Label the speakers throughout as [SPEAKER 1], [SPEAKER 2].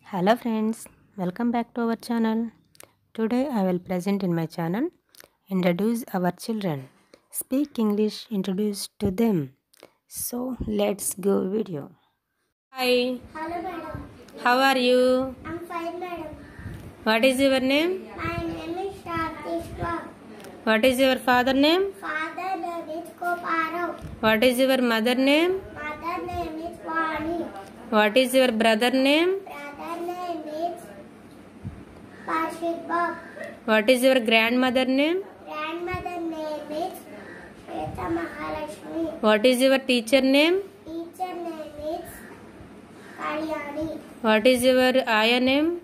[SPEAKER 1] Hello friends, welcome back to our channel. Today I will present in my channel introduce our children. Speak English, introduce to them. So let's go video. Hi.
[SPEAKER 2] Hello madam.
[SPEAKER 1] How are you?
[SPEAKER 2] I'm fine madam.
[SPEAKER 1] What is your name?
[SPEAKER 2] My name is Shatishwa.
[SPEAKER 1] What is your father name?
[SPEAKER 2] Father name is Koparav.
[SPEAKER 1] What is your mother name?
[SPEAKER 2] Mother name is Vani.
[SPEAKER 1] What is your brother name?
[SPEAKER 2] Brother name is Pashit Bab.
[SPEAKER 1] What is your grandmother name?
[SPEAKER 2] Grandmother name is Shweta Mahalakshmi.
[SPEAKER 1] What is your teacher name?
[SPEAKER 2] Teacher name is Kalyani.
[SPEAKER 1] What is your ayah name?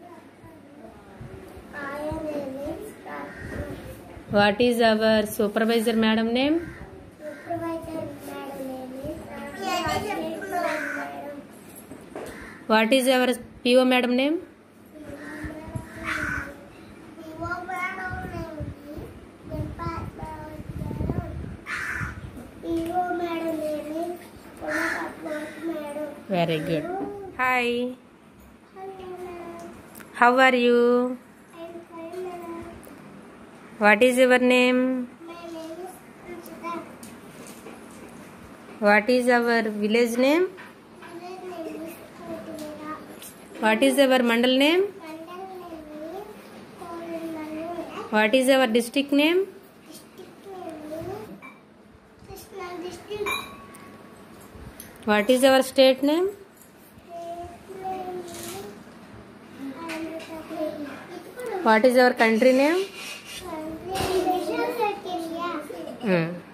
[SPEAKER 2] Ayah name is Ratna.
[SPEAKER 1] What is our supervisor madam name?
[SPEAKER 2] Supervisor madam name is madam.
[SPEAKER 1] What is our PO madam name? Very good. Hi. How are you? What is your name? What is our village name? What is our mandal name? What is our district name? What is our state name? What is our country name?